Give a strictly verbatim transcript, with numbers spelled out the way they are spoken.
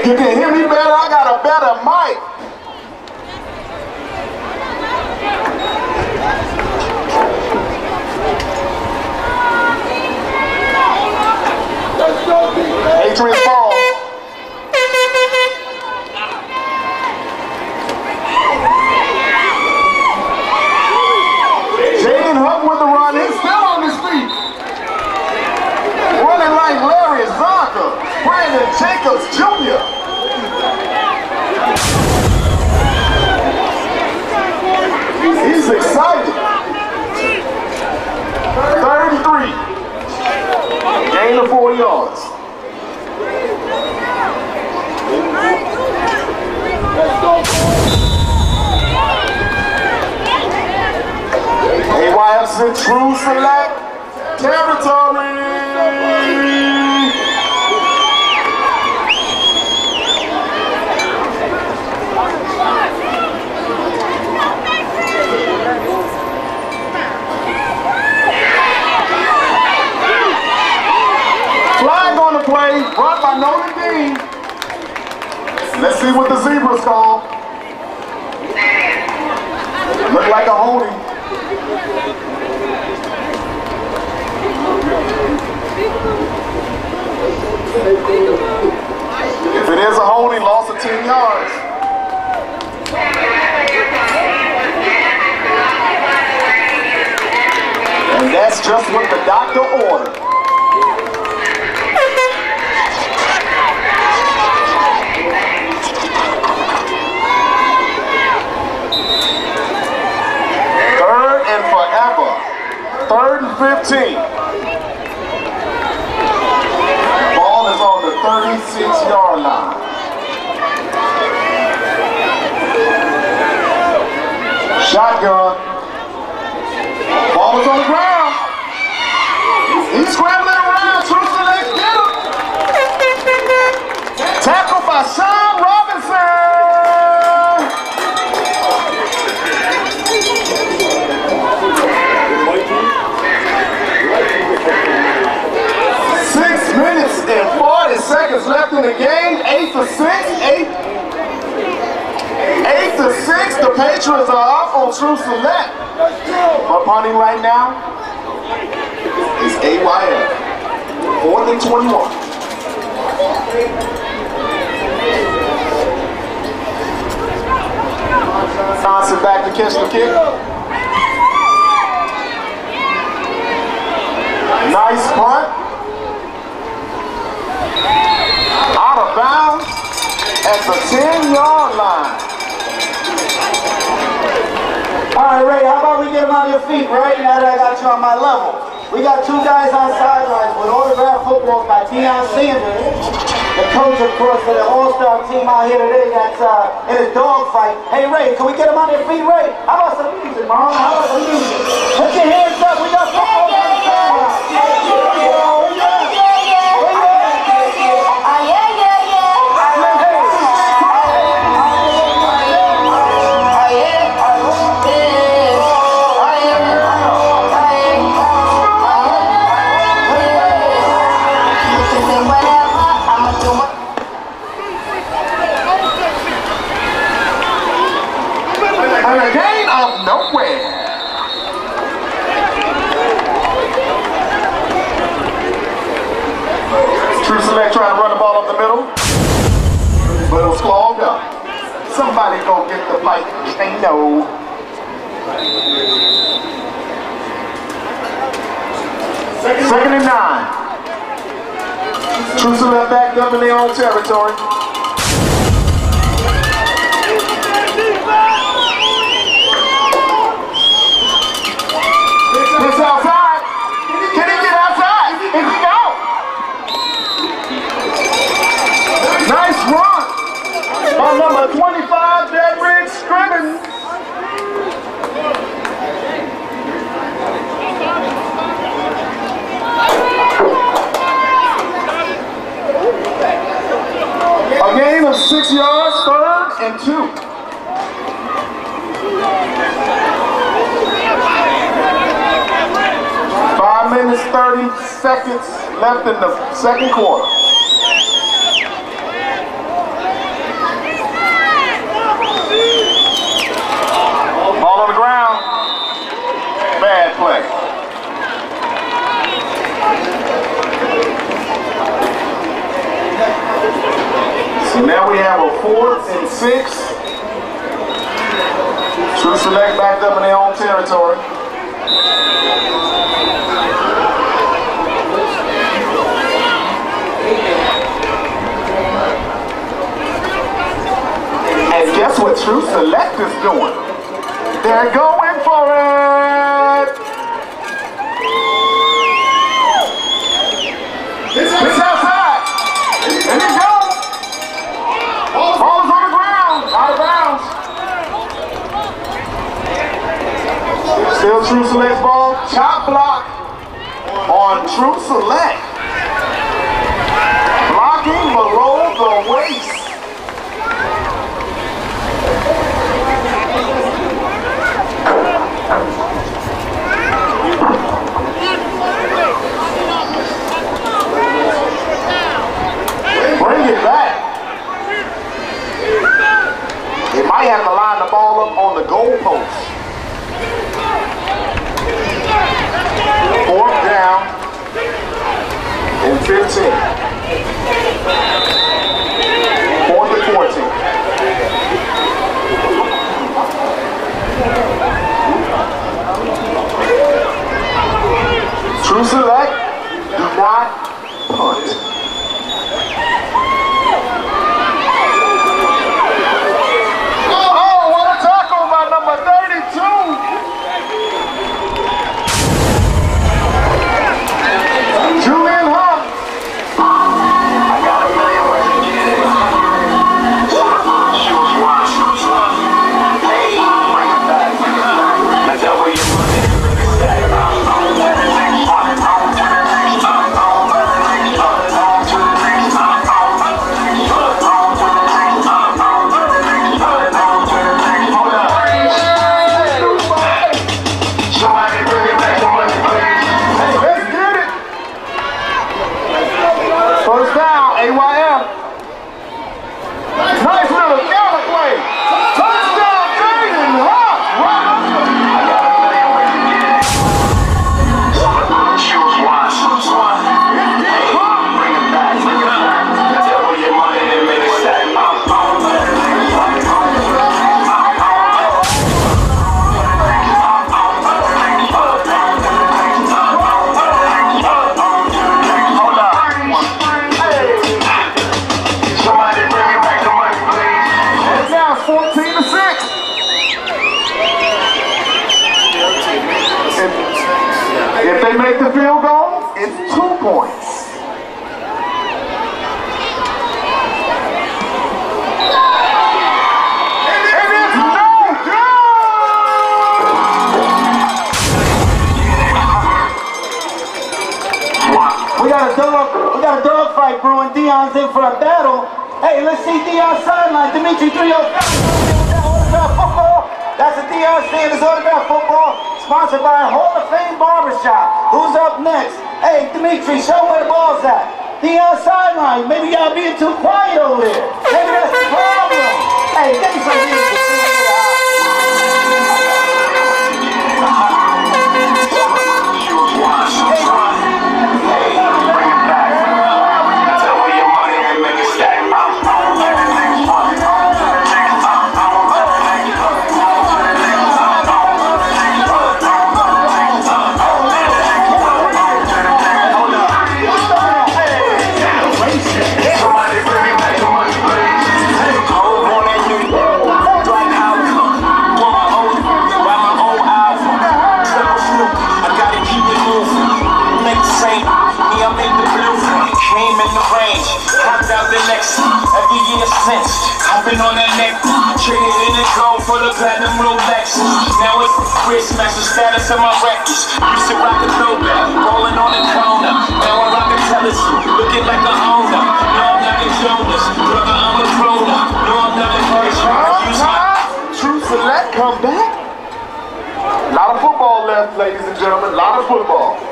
You can hear me better? I got a better mic. Patriots ball. Jaden Huck with the run. He's still on his feet. Running like Larry Zonka. Brandon Jacobs Junior He's excited. Third and three. Gain of four yards. A Y F's in true select territory. Flag on the play, run by Notre Dame. Let's see what the zebras call. Look like a holding. If it is a holding, loss of ten yards. And that's just what the doctor ordered. Third and forever. Third and fifteen. Ball is on the thirty-six yard line. Shotgun. Ball is on the ground. He's scrambling around. True select, get him. Tackle by Sean Robinson. Six minutes and forty seconds left in the game. Eight to six. Eight. Eight to six. The Patriots are off on true select. But punting right now is A Y F. Fourth and twenty-one. Johnson back to catch the kick. Nice punt. Out of bounds at the ten yard line. All right, Ray, how about we get them on your feet, right? Now that I got you on my level. We got two guys on sidelines with autographed footballs by Deion Sanders. The coach, of course, for the all-star team out here today that's uh, in a dog fight. Hey, Ray, can we get them on their feet, Ray? How about some music, Mom? How about some music? Put your hands up. We got footballs on the sidelines. Yeah, yeah, yeah. And a gain of nowhere. True select trying to run the ball up the middle, but it was clogged up. Somebody go get the pipe. Ain't no. Second and nine. True select backed up in their own territory. It's outside. Can he get outside? Is he out? Nice run by number twenty-five, Dedrick Scrimmons. A gain of six yards, third and two. Five minutes, thirty seconds left in the second quarter. So now we have a fourth and six. True Select backed up in their own territory. And guess what True Select is doing? They're going for it! It's outside! And it's gone! Ball is on the ground! Out of bounds! Still True Select's ball. Chop block on True Select. Blocking below the waist. Bring it back. They might have to line the ball up on the goal post. Fourth down and fifteen. Fourth and fourteen. True Select, do not punt. Oh, what a tackle by number thirty-two. Julian Hunt. I got a million words to get it. Shoes one, shoes one. Hey, bring it back, bring it back. Let's go where you want it. Nice little counter play. Touchdown, Deion. Hot. Right under. I got a million ways to get it. Choose one. Choose one. Hey, bring it back. Bring it back. Double your money and make it stack. fourteen to six. If, if they make the field goal, it's two points. And it's no good! We got a dog, we got a dog fight brewing. Deion's in for a battle. Hey, let's see Deion sideline. Dimitri three oh five. Autograph football. That's a Deion Sanders autograph football, sponsored by Hall of Fame Barbershop. Who's up next? Hey, Dimitri, show where the ball's at. Deion sideline. Maybe y'all being too quiet over there. Maybe that's the problem. Hey, thanks for being I've been on that neck, traded in the gold for the platinum Rolex. Now it's Christmas, the status of my records. Used to rock a throwback, rolling on the corner. Now I rock a telescope, looking like a owner. No, I'm not a Jonas, brother, I'm a grown-up. No, I'm not a person. True Select come back. A lot of football left, ladies and gentlemen. A lot of football.